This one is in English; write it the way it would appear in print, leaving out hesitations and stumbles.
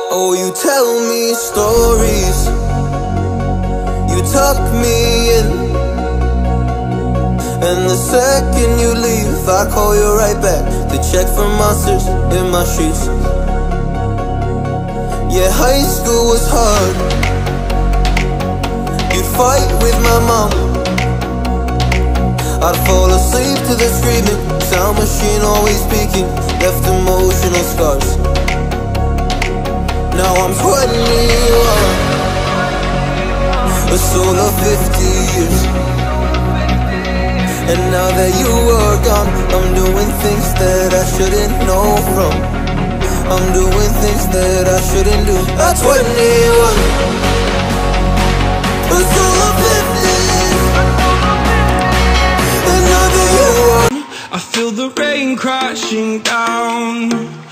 Oh, you tell me stories, you tuck me in, and the second you leave, I call you right back to check for monsters in my streets. Yeah, high school was hard. You'd fight with my mom, I'd fall asleep to the screaming, sound machine always speaking, left emotional scars. Now I'm 21, a soul of 50 years. And now that you are gone, I'm doing things that I shouldn't know from. I'm doing things that I shouldn't do. At 21, a soul of 50 years. And now that you are, I feel the rain crashing down.